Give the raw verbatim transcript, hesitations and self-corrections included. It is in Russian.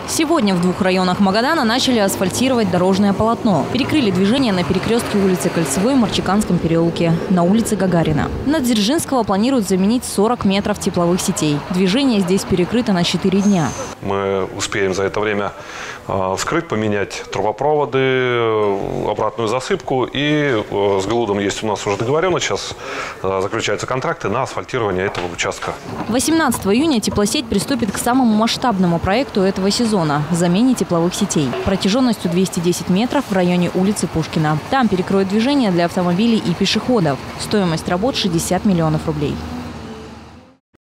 Сегодня в двух районах Магадана начали асфальтировать дорожное полотно. Перекрыли движение на перекрестке улицы Кольцевой в Марчиканском переулке, на улице Гагарина. На Дзержинского планируют заменить сорок метров тепловых сетей. Движение здесь перекрыто на четыре дня. Мы успеем за это время вскрыть, поменять трубопроводы, обратную засыпку. И с ГЛУДом есть у нас уже договоренность. Сейчас заключаются контракты на асфальтирование этого участка. восемнадцатого июня теплосеть приступит к самому масштабному проекту этого сезона – замене тепловых сетей. Протяженностью двести десять метров в районе улицы Пушкина. Там перекроют движение для автомобилей и пешеходов. Стоимость работ – шестьдесят миллионов рублей.